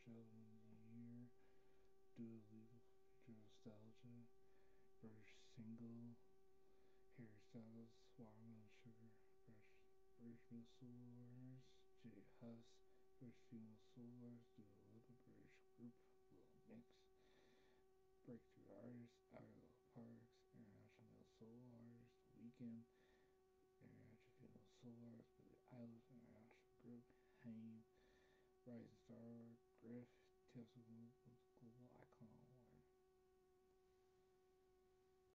Album of the Year, Dua Lipa feature Nostalgia, British Single, Harry Styles, Watermelon Sugar, British Male Solo Artist, J Hus, British Female Solo Artist, Dua Lipa, British Group, Little Mix, Breakthrough Artist, Arlo Parks, International Male Solo Artist, Weekend, International Female Solo Artist, Billie Eilish, International Group, Haim, Rising Star, Griff, Taylor Swift, Global Icon